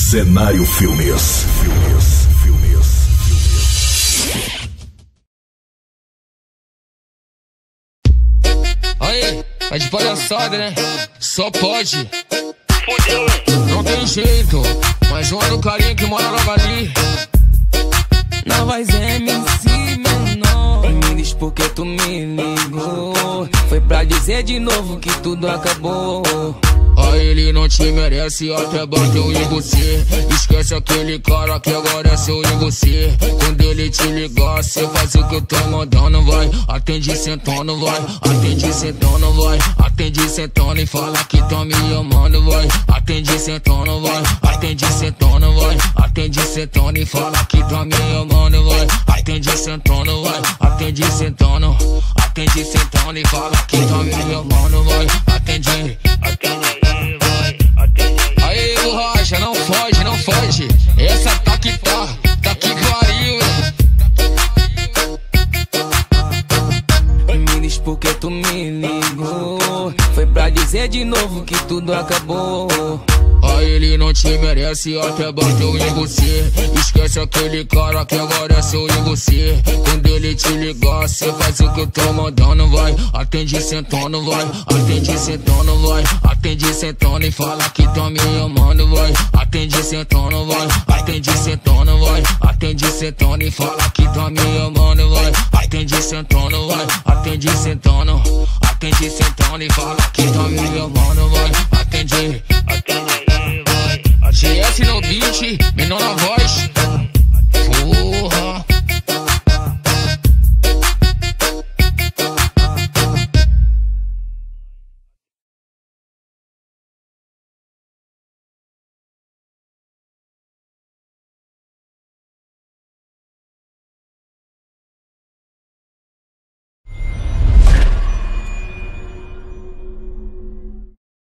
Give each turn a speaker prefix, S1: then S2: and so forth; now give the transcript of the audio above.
S1: Cenário Filmes.
S2: Aí, é de palhaçada, né? Só pode. Não tem jeito. Mais uma do carinha que mora logo ali.
S3: Na voz MC menor, me diz por que tu me ligou. Foi pra dizer de novo que tudo acabou.
S2: Aí ele não te merece, até bateu em você. Esquece aquele cara que agora é seu e você. Quando ele te ligar, cê faz o que eu tô mandando, vai. Atende sentando, vai. Atende sentando, vai. Atende sentando e fala que tá me amando, vai. Atende sentando, vai. Atende sentando, vai. Atende sentando e fala que tá me amando, vai. Atende sentando, vai. Atende sentando. Atende sentando e fala que tá me amando, vai. Atende. Aí, borracha, não foge, não foge. Essa tá que pariu.
S3: Me diz por que tu me ligou. Foi pra dizer de novo que tudo acabou.
S2: Aí ele não te merece, até bateu em você. Esquece aquele cara que agora é seu e você. Quando ele te ligar, cê faz o que eu tô mandando, vai. Atende sentando, vai. Atende sentando, vai. Atende sentando e fala que tá me amando, vai. Atende sentando, vai. Atende sentando, vai. Atende sentando e fala que tá me amando, vai. Atende sentando, vai. Atende sentando. Atende sentando e fala que tá me amando, vai. Atende. GS no beat, menor na voz.